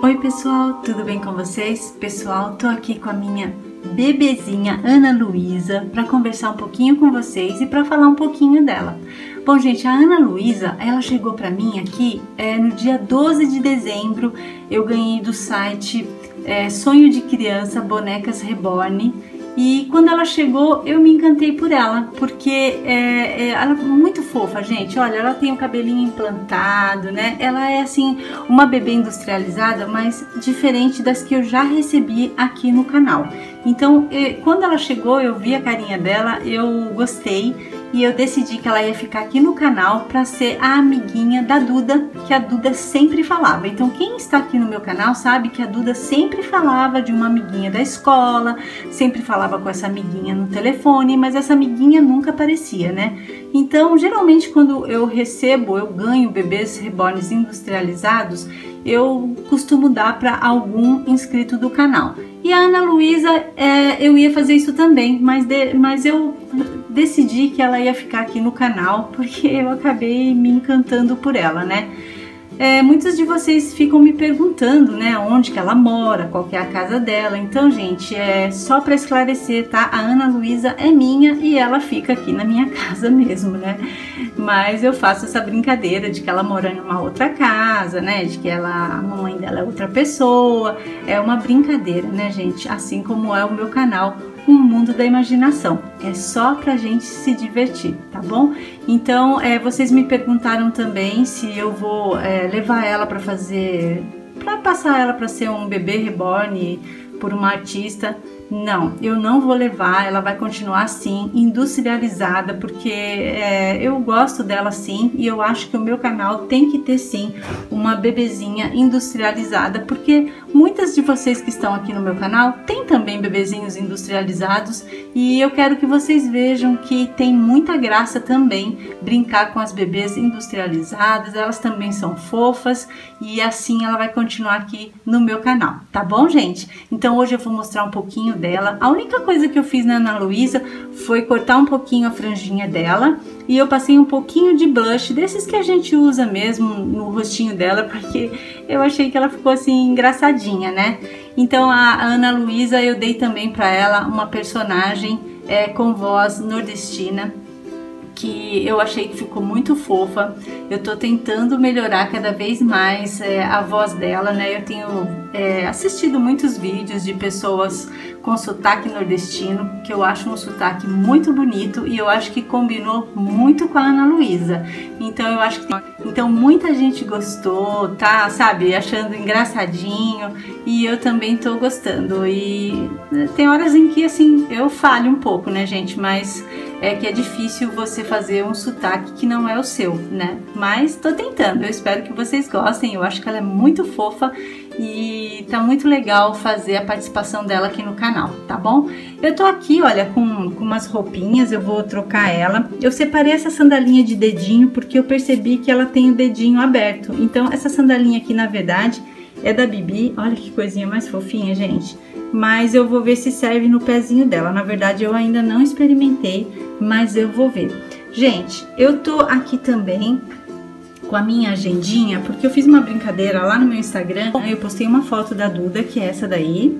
Oi pessoal, tudo bem com vocês? Pessoal, tô aqui com a minha bebezinha Ana Luísa para conversar um pouquinho com vocês e para falar um pouquinho dela. Bom gente, a Ana Luísa, ela chegou para mim aqui no dia 12 de dezembro, eu ganhei do site Sonho de Criança Bonecas Reborn. E quando ela chegou, eu me encantei por ela, porque ela é muito fofa, gente. Olha, ela tem o cabelinho implantado, né? Ela é assim, uma bebê industrializada, mas diferente das que eu já recebi aqui no canal. Então, quando ela chegou, eu vi a carinha dela, eu gostei e eu decidi que ela ia ficar aqui no canal para ser a amiguinha da Duda, que a Duda sempre falava. Então, quem está aqui no meu canal sabe que a Duda sempre falava de uma amiguinha da escola, sempre falava com essa amiguinha no telefone, mas essa amiguinha nunca aparecia, né? Então, geralmente quando eu ganho bebês reborns industrializados, eu costumo dar para algum inscrito do canal. E a Ana Luísa, eu ia fazer isso também, mas eu decidi que ela ia ficar aqui no canal, porque eu acabei me encantando por ela, né? Muitos de vocês ficam me perguntando, né, onde que ela mora, qual que é a casa dela. Então, gente, só para esclarecer, tá? A Ana Luísa é minha e ela fica aqui na minha casa mesmo, né? Mas eu faço essa brincadeira de que ela mora em uma outra casa, né? De que a mamãe dela é outra pessoa. É uma brincadeira, né, gente? Assim como é o meu canal, Um Mundo da Imaginação. É só pra gente se divertir, tá bom? Então, vocês me perguntaram também se eu vou levar ela para passar ela para ser um bebê reborn por uma artista. Não, eu não vou levar, ela vai continuar assim, industrializada, porque eu gosto dela sim, e eu acho que o meu canal tem que ter sim uma bebezinha industrializada, porque muitas de vocês que estão aqui no meu canal tem também bebezinhos industrializados, e eu quero que vocês vejam que tem muita graça também brincar com as bebês industrializadas, elas também são fofas, e assim ela vai continuar aqui no meu canal, tá bom, gente? Então hoje eu vou mostrar um pouquinho dela. A única coisa que eu fiz na Ana Luísa foi cortar um pouquinho a franjinha dela e eu passei um pouquinho de blush, desses que a gente usa mesmo no rostinho dela, porque eu achei que ela ficou assim engraçadinha, né? Então a Ana Luísa eu dei também para ela uma personagem com voz nordestina, que eu achei que ficou muito fofa. Eu tô tentando melhorar cada vez mais a voz dela, né? Eu tenho assistido muitos vídeos de pessoas com sotaque nordestino, que eu acho um sotaque muito bonito e eu acho que combinou muito com a Ana Luísa. Então eu acho que muita gente gostou, tá? Sabe? Achando engraçadinho, e eu também tô gostando. E tem horas em que assim eu falho um pouco, né, gente? Mas que é difícil você fazer um sotaque que não é o seu, né? Mas tô tentando, eu espero que vocês gostem. Eu acho que ela é muito fofa e tá muito legal fazer a participação dela aqui no canal, tá bom? Eu tô aqui, olha, com umas roupinhas, eu vou trocar ela. Eu separei essa sandalinha de dedinho porque eu percebi que ela tem o dedinho aberto. Então essa sandalinha aqui, na verdade, é da Bibi. Olha que coisinha mais fofinha, gente. Mas eu vou ver se serve no pezinho dela. Na verdade, eu ainda não experimentei, mas eu vou ver. Gente, eu tô aqui também com a minha agendinha, porque eu fiz uma brincadeira lá no meu Instagram. Eu postei uma foto da Duda, que é essa daí.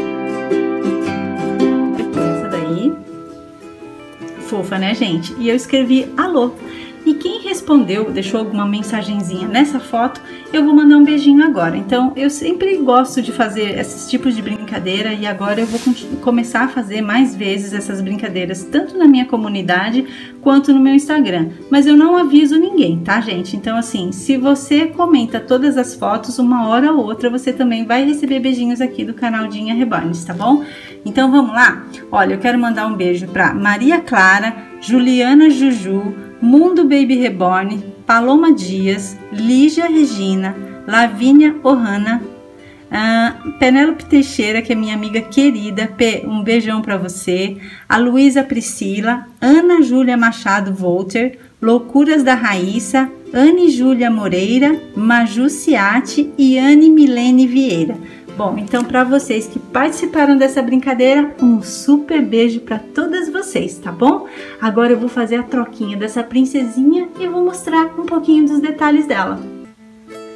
Essa daí. Fofa, né, gente? E eu escrevi alô. E quem respondeu, deixou alguma mensagenzinha nessa foto, eu vou mandar um beijinho agora. Então, eu sempre gosto de fazer esses tipos de brincadeira e agora eu vou começar a fazer mais vezes essas brincadeiras, tanto na minha comunidade quanto no meu Instagram. Mas eu não aviso ninguém, tá, gente? Então, assim, se você comenta todas as fotos, uma hora ou outra você também vai receber beijinhos aqui do canal Dinha Reborns, tá bom? Então, vamos lá? Olha, eu quero mandar um beijo pra Maria Clara, Juliana Juju, Mundo Baby Reborn, Paloma Dias, Lígia Regina, Lavínia Ohana, Penélope Teixeira, que é minha amiga querida, um beijão para você, a Luísa Priscila, Ana Júlia Machado Volter, Loucuras da Raíssa, Anne Júlia Moreira, Maju Ciati e Anne Milene Vieira. Bom, então para vocês que participaram dessa brincadeira, um super beijo para todas vocês, tá bom? Agora eu vou fazer a troquinha dessa princesinha e vou mostrar um pouquinho dos detalhes dela.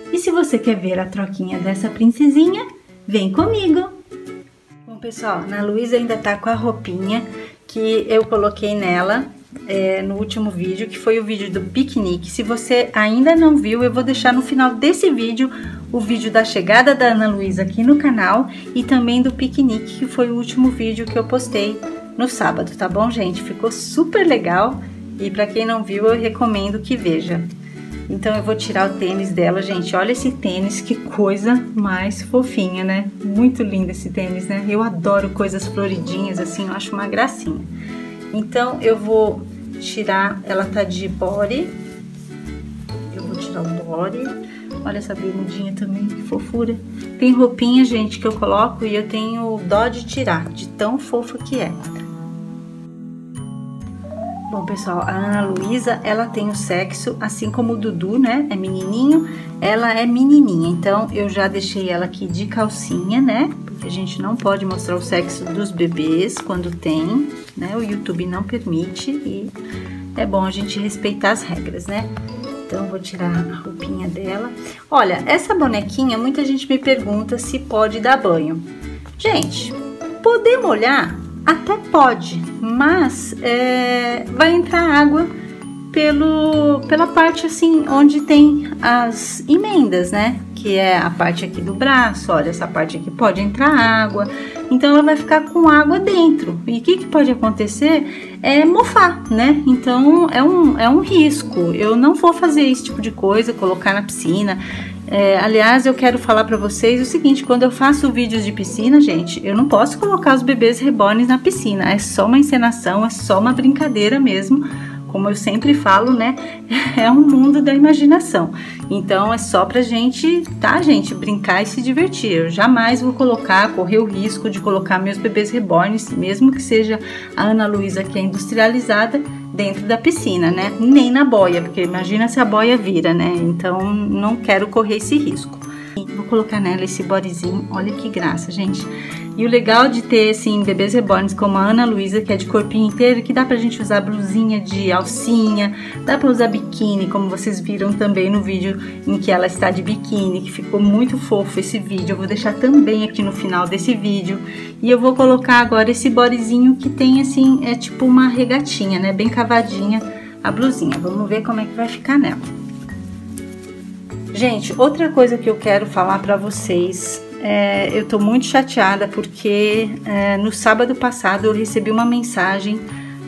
E se você quer ver a troquinha dessa princesinha, vem comigo! Bom, pessoal, a Ana Luísa ainda tá com a roupinha que eu coloquei nela no último vídeo, que foi o vídeo do piquenique. Se você ainda não viu, eu vou deixar no final desse vídeo o vídeo da chegada da Ana Luísa aqui no canal e também do piquenique, que foi o último vídeo que eu postei no sábado, tá bom, gente? Ficou super legal e para quem não viu, eu recomendo que veja. Então eu vou tirar o tênis dela, gente. Olha esse tênis, que coisa mais fofinha, né? Muito lindo esse tênis, né? Eu adoro coisas floridinhas assim, eu acho uma gracinha. Então eu vou tirar, ela tá de body. Eu vou tirar o body. Olha essa bermudinha também, que fofura. Tem roupinha, gente, que eu coloco e eu tenho dó de tirar, de tão fofa que é. Bom, pessoal, a Ana Luísa, ela tem o sexo, assim como o Dudu, né? É menininho, ela é menininha. Então, eu já deixei ela aqui de calcinha, né? Porque a gente não pode mostrar o sexo dos bebês quando tem, né? O YouTube não permite e é bom a gente respeitar as regras, né? Então, eu vou tirar a roupinha dela. Olha, essa bonequinha, muita gente me pergunta se pode dar banho. Gente, poder molhar? Até pode, mas vai entrar água pela parte assim, onde tem as emendas, né? Que é a parte aqui do braço, olha, essa parte aqui pode entrar água. Então, ela vai ficar com água dentro. E o que pode acontecer é mofar, né? Então, é um risco. Eu não vou fazer esse tipo de coisa, colocar na piscina. Aliás, eu quero falar pra vocês o seguinte, quando eu faço vídeos de piscina, gente, eu não posso colocar os bebês reborns na piscina, é só uma encenação, é só uma brincadeira mesmo, como eu sempre falo, né, é um mundo da imaginação, então é só pra gente, tá, gente, brincar e se divertir. Eu jamais vou correr o risco de colocar meus bebês reborns, mesmo que seja a Ana Luísa, que é industrializada, dentro da piscina, né? Nem na boia, porque imagina se a boia vira, né? Então, não quero correr esse risco. Vou colocar nela esse bodyzinho, olha que graça, gente. E o legal de ter, assim, bebês reborns como a Ana Luísa, que é de corpinho inteiro, que dá pra gente usar blusinha de alcinha, dá pra usar biquíni, como vocês viram também no vídeo em que ela está de biquíni, que ficou muito fofo esse vídeo. Eu vou deixar também aqui no final desse vídeo. E eu vou colocar agora esse bodyzinho que tem, assim, é tipo uma regatinha, né? Bem cavadinha a blusinha. Vamos ver como é que vai ficar nela. Gente, outra coisa que eu quero falar pra vocês, eu tô muito chateada porque no sábado passado eu recebi uma mensagem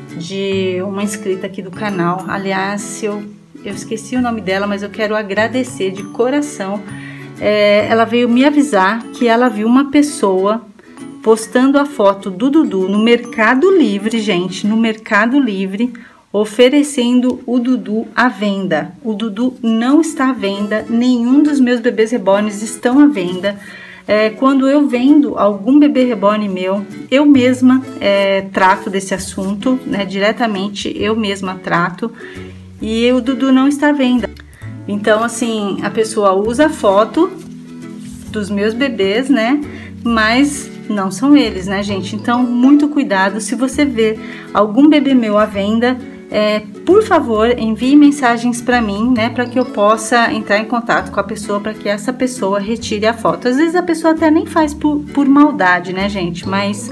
de uma inscrita aqui do canal. Aliás, eu esqueci o nome dela, mas eu quero agradecer de coração. Ela veio me avisar que ela viu uma pessoa postando a foto do Dudu no Mercado Livre, gente, no Mercado Livre, oferecendo o Dudu à venda. O Dudu não está à venda, nenhum dos meus bebês reborns estão à venda. Quando eu vendo algum bebê reborn meu, eu mesma trato desse assunto, né, diretamente, eu mesma trato, e o Dudu não está à venda. Então, assim, a pessoa usa a foto dos meus bebês, né, mas não são eles, né, gente? Então, muito cuidado. Se você vê algum bebê meu à venda, por favor, envie mensagens para mim, né, para que eu possa entrar em contato com a pessoa, para que essa pessoa retire a foto. Às vezes a pessoa até nem faz por maldade, né, gente? Mas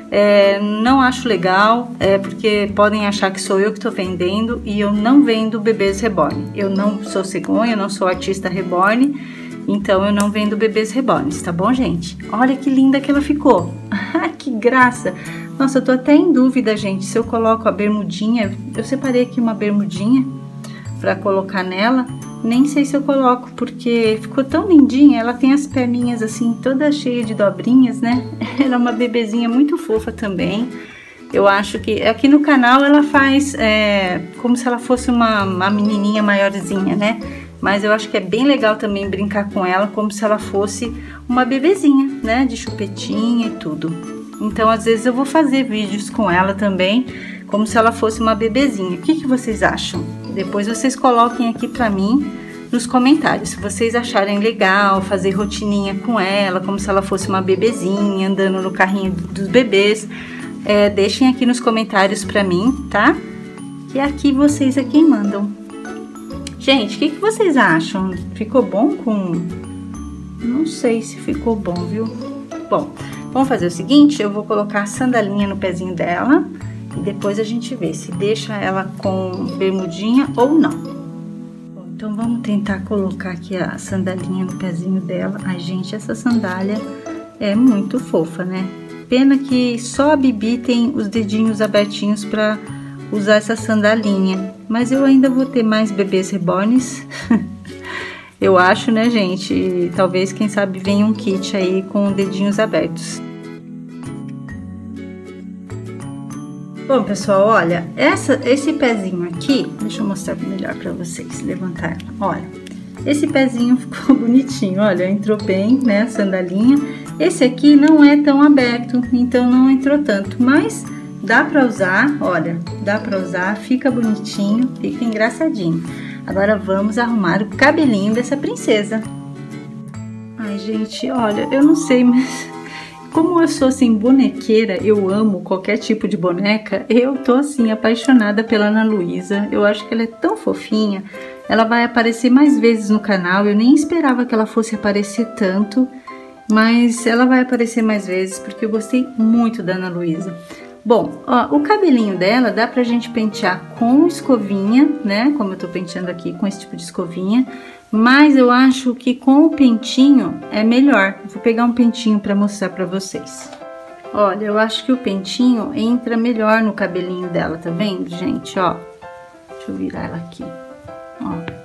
não acho legal, porque podem achar que sou eu que estou vendendo e eu não vendo bebês reborn. Eu não sou cegonha, eu não sou artista reborn, então eu não vendo bebês reborns, tá bom, gente? Olha que linda que ela ficou. Que graça! Nossa, eu tô até em dúvida, gente, se eu coloco a bermudinha. Eu separei aqui uma bermudinha pra colocar nela. Nem sei se eu coloco, porque ficou tão lindinha. Ela tem as perninhas assim, toda cheia de dobrinhas, né? Ela é uma bebezinha muito fofa também. Eu acho que aqui no canal ela faz como se ela fosse uma menininha maiorzinha, né? Mas eu acho que é bem legal também brincar com ela como se ela fosse uma bebezinha, né? De chupetinha e tudo. Então, às vezes eu vou fazer vídeos com ela também, como se ela fosse uma bebezinha. O que vocês acham? Depois vocês coloquem aqui pra mim nos comentários. Se vocês acharem legal fazer rotininha com ela, como se ela fosse uma bebezinha, andando no carrinho dos bebês, deixem aqui nos comentários pra mim, tá? Que aqui vocês é quem mandam. Gente, o que vocês acham? Ficou bom com... Não sei se ficou bom, viu? Bom, vamos fazer o seguinte, eu vou colocar a sandalinha no pezinho dela e depois a gente vê se deixa ela com bermudinha ou não. Bom, então vamos tentar colocar aqui a sandalinha no pezinho dela. Ai, gente, essa sandália é muito fofa, né? Pena que só a Bibi tem os dedinhos abertinhos para usar essa sandalinha. Mas eu ainda vou ter mais bebês reborns. Eu acho, né, gente? E talvez, quem sabe, venha um kit aí com dedinhos abertos. Bom, pessoal, olha, esse pezinho aqui, deixa eu mostrar melhor pra vocês, levantar. Olha, esse pezinho ficou bonitinho, olha, entrou bem, né, a sandalinha. Esse aqui não é tão aberto, então não entrou tanto, mas dá pra usar, olha, dá pra usar, fica bonitinho, fica engraçadinho. Agora vamos arrumar o cabelinho dessa princesa. Ai, gente, olha, eu não sei, mas como eu sou assim bonequeira, eu amo qualquer tipo de boneca, eu tô assim apaixonada pela Ana Luísa. Eu acho que ela é tão fofinha, ela vai aparecer mais vezes no canal, eu nem esperava que ela fosse aparecer tanto, mas ela vai aparecer mais vezes porque eu gostei muito da Ana Luísa. Bom, ó, o cabelinho dela dá pra gente pentear com escovinha, né? Como eu tô penteando aqui com esse tipo de escovinha. Mas eu acho que com o pentinho é melhor. Vou pegar um pentinho pra mostrar pra vocês. Olha, eu acho que o pentinho entra melhor no cabelinho dela, tá vendo, gente? Ó, deixa eu virar ela aqui, ó.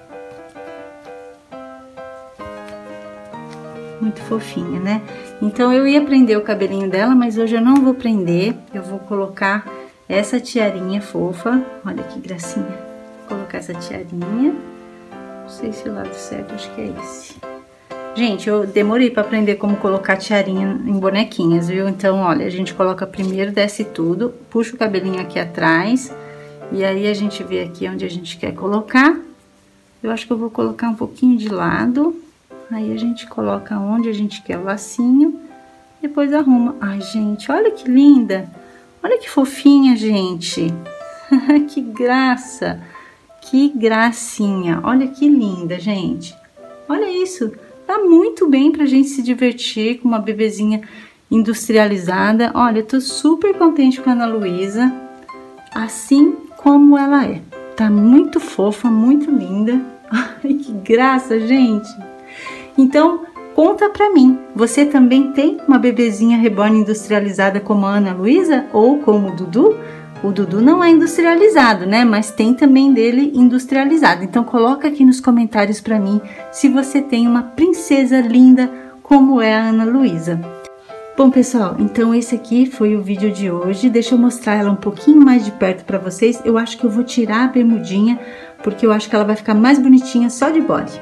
Muito fofinha, né? Então eu ia prender o cabelinho dela, mas hoje eu não vou prender. Eu vou colocar essa tiarinha fofa. Olha que gracinha. Vou colocar essa tiarinha. Não sei se o lado certo, acho que é esse. Gente, eu demorei pra aprender como colocar tiarinha em bonequinhas, viu? Então, olha, a gente coloca primeiro, desce tudo, puxa o cabelinho aqui atrás. E aí a gente vê aqui onde a gente quer colocar. Eu acho que eu vou colocar um pouquinho de lado. Aí a gente coloca onde a gente quer o lacinho, depois arruma. Ai, gente, olha que linda! Olha que fofinha, gente! Que graça! Que gracinha! Olha que linda, gente! Olha isso! Dá muito bem pra gente se divertir com uma bebezinha industrializada. Olha, eu tô super contente com a Ana Luísa, assim como ela é. Tá muito fofa, muito linda. Ai, que graça, gente! Então, conta pra mim, você também tem uma bebezinha reborn industrializada como a Ana Luísa ou como o Dudu? O Dudu não é industrializado, né? Mas tem também dele industrializado. Então, coloca aqui nos comentários pra mim se você tem uma princesa linda como é a Ana Luísa. Bom, pessoal, então esse aqui foi o vídeo de hoje. Deixa eu mostrar ela um pouquinho mais de perto pra vocês. Eu acho que eu vou tirar a bermudinha, porque eu acho que ela vai ficar mais bonitinha só de body.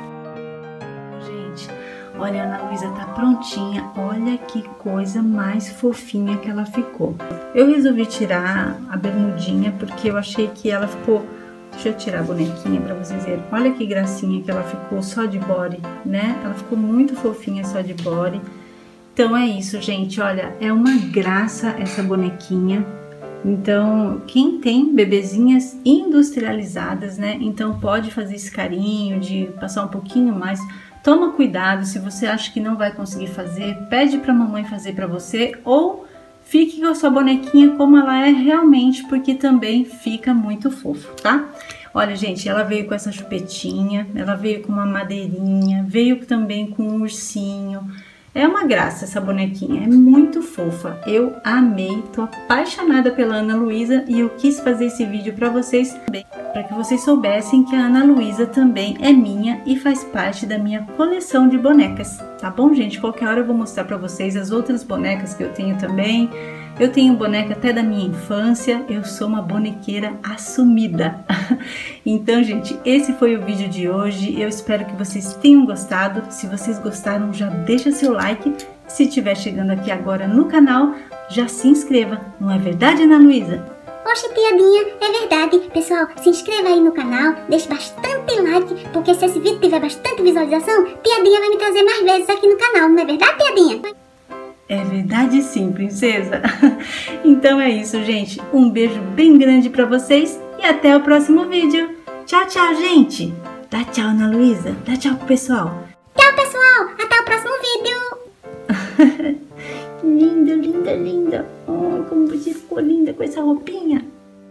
Olha, a Ana Luísa tá prontinha, olha que coisa mais fofinha que ela ficou. Eu resolvi tirar a bermudinha porque eu achei que ela ficou... Deixa eu tirar a bonequinha pra vocês verem. Olha que gracinha que ela ficou só de body, né? Ela ficou muito fofinha só de body. Então é isso, gente, olha, é uma graça essa bonequinha. Então, quem tem bebezinhas industrializadas, né? Então pode fazer esse carinho de passar um pouquinho mais... Toma cuidado, se você acha que não vai conseguir fazer, pede pra mamãe fazer pra você ou fique com a sua bonequinha como ela é realmente, porque também fica muito fofo, tá? Olha, gente, ela veio com essa chupetinha, ela veio com uma madeirinha, veio também com um ursinho. É uma graça essa bonequinha, é muito fofa. Eu amei, tô apaixonada pela Ana Luísa e eu quis fazer esse vídeo pra vocês também, para que vocês soubessem que a Ana Luísa também é minha e faz parte da minha coleção de bonecas, tá bom, gente? Qualquer hora eu vou mostrar pra vocês as outras bonecas que eu tenho também. Eu tenho boneca até da minha infância, eu sou uma bonequeira assumida. Então, gente, esse foi o vídeo de hoje. Eu espero que vocês tenham gostado. Se vocês gostaram, já deixa seu like. Se estiver chegando aqui agora no canal, já se inscreva. Não é verdade, Ana Luísa? Oxe, piadinha, é verdade. Pessoal, se inscreva aí no canal, deixe bastante like, porque se esse vídeo tiver bastante visualização, piadinha vai me trazer mais vezes aqui no canal, não é verdade, piadinha? É verdade sim, princesa. Então é isso, gente. Um beijo bem grande pra vocês e até o próximo vídeo. Tchau, tchau, gente! Dá tchau, Ana Luísa. Dá tchau pro pessoal. Tchau, pessoal. Até o próximo vídeo. Linda, linda, linda. Oh, como você ficou linda com essa roupinha.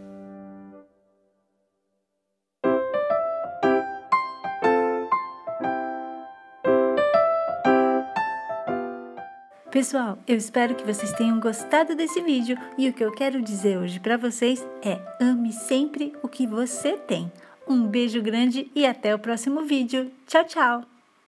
Pessoal, eu espero que vocês tenham gostado desse vídeo e o que eu quero dizer hoje para vocês é: ame sempre o que você tem. Um beijo grande e até o próximo vídeo. Tchau, tchau!